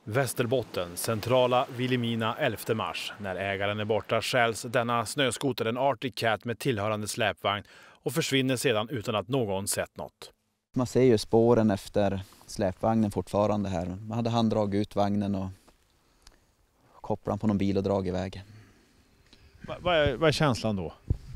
Västerbotten, centrala Vilhelmina 11 mars. När ägaren är borta stjäls denna snöskoter, en Arctic Cat med tillhörande släpvagn, och försvinner sedan utan att någon sett något. Man ser ju spåren efter släpvagnen fortfarande här. Man hade handdragit ut vagnen och kopplat den på någon bil och dragit iväg. Vad är känslan då?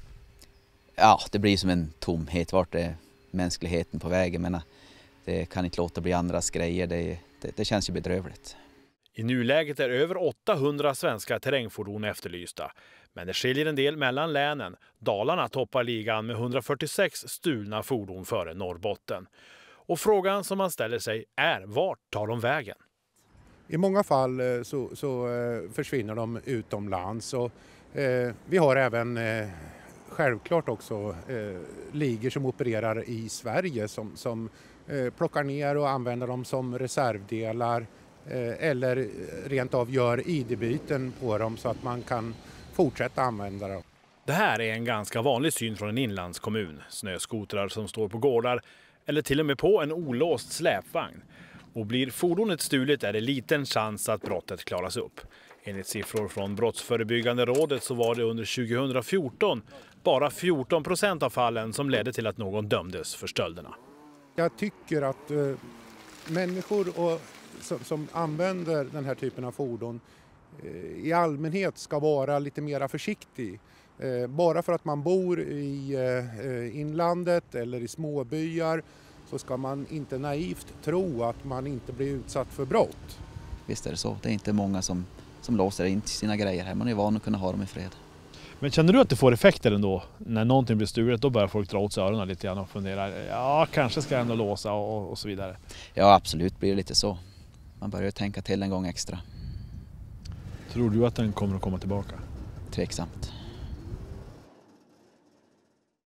Ja, det blir som en tomhet. Vart är mänskligheten på vägen? Men det kan inte låta bli andras grejer. Det känns ju bedrövligt. I nuläget är över 800 svenska terrängfordon efterlysta. Men det skiljer en del mellan länen. Dalarna toppar ligan med 146 stulna fordon före Norrbotten. Och frågan som man ställer sig är: vart tar de vägen? I många fall så försvinner de utomlands. Och, vi har även självklart också ligor som opererar i Sverige som plockar ner och använder dem som reservdelar eller rent av gör ID-byten på dem så att man kan fortsätta använda dem. Det här är en ganska vanlig syn från en inlandskommun. Snöskotrar som står på gårdar eller till och med på en olåst släpvagn. Och blir fordonet stulet är det liten chans att brottet klaras upp. Enligt siffror från Brottsförebyggande rådet så var det under 2014 bara 14% av fallen som ledde till att någon dömdes för stölderna. Jag tycker att människor som använder den här typen av fordon i allmänhet ska vara lite mer försiktig. Bara för att man bor i inlandet eller i småbyar så ska man inte naivt tro att man inte blir utsatt för brott. Visst är det så. Det är inte många som låser in sina grejer här. Man är van att kunna ha dem i fred. Men känner du att det får effekter ändå? När någonting blir stulet då börjar folk dra åt sig öronen lite grann och fundera, ja kanske ska jag ändå låsa och så vidare. Ja, absolut blir det lite så. Man börjar tänka till en gång extra. Tror du att den kommer att komma tillbaka? Tveksamt.